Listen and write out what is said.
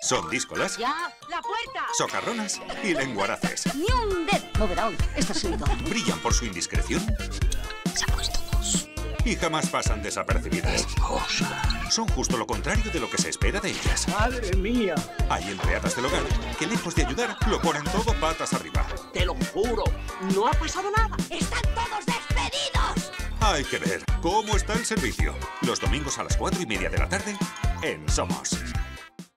Son díscolas, ¡Ya! ¡La puerta! socarronas y lenguaraces. ¡Ni un dedo! Moverá hoy. Está subido. Brillan por su indiscreción Se ha puesto dos. y jamás pasan desapercibidas. Son justo lo contrario de lo que se espera de ellas. ¡Madre mía! Hay empleadas del hogar que, lejos de ayudar, lo ponen todo patas arriba. Te lo juro, no ha pasado nada. ¡Están todos despedidos! Hay que ver cómo está el servicio. Los domingos a las 4:30 de la tarde en Somos.